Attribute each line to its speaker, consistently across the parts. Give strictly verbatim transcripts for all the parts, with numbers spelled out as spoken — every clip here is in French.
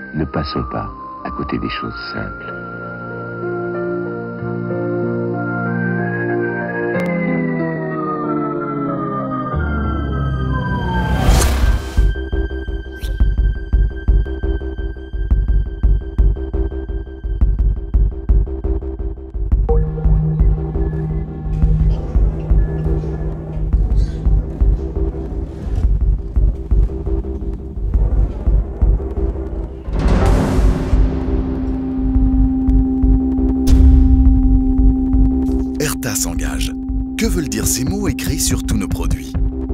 Speaker 1: Ne passons pas à côté des choses simples.
Speaker 2: Erta s'engage. Que veulent dire ces mots écrits sur tous nos produits?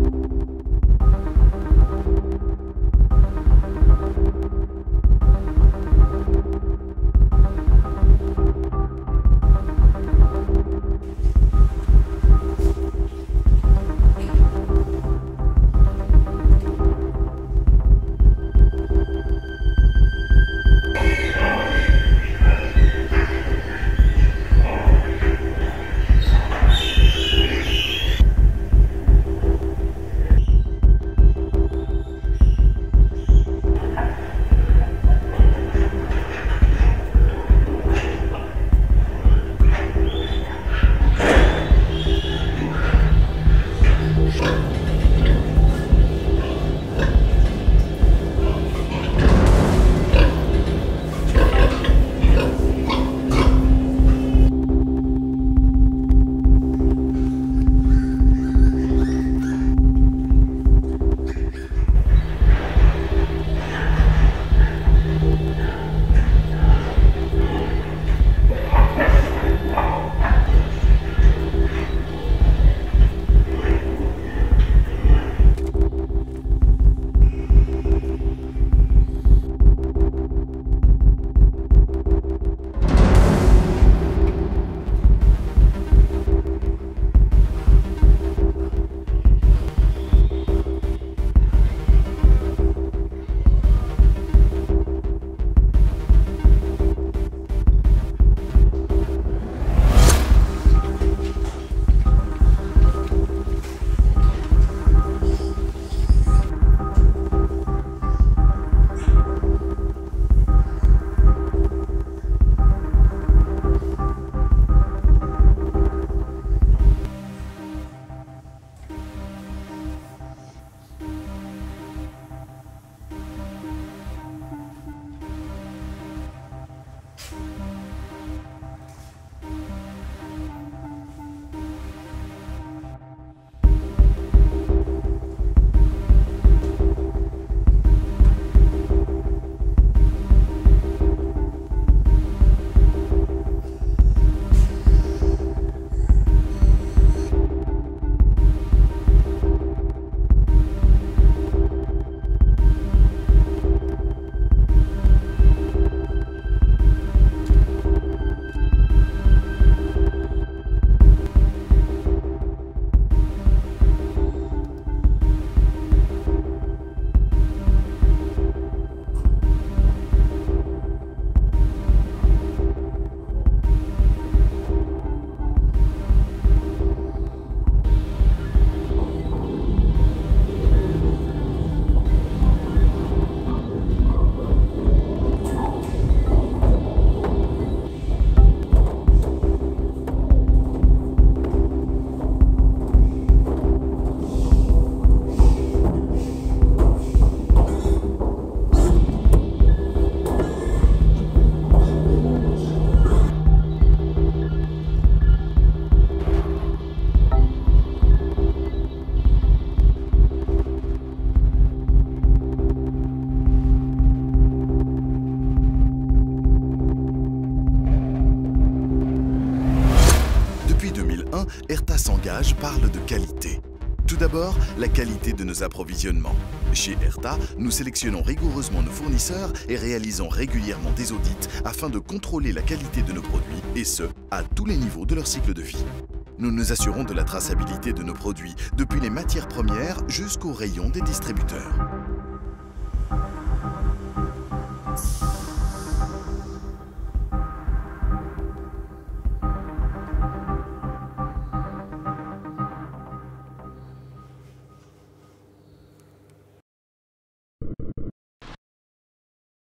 Speaker 2: Erta s'engage parle de qualité. Tout d'abord, la qualité de nos approvisionnements. Chez Erta, nous sélectionnons rigoureusement nos fournisseurs et réalisons régulièrement des audits afin de contrôler la qualité de nos produits, et ce, à tous les niveaux de leur cycle de vie. Nous nous assurons de la traçabilité de nos produits, depuis les matières premières jusqu'au rayon des distributeurs.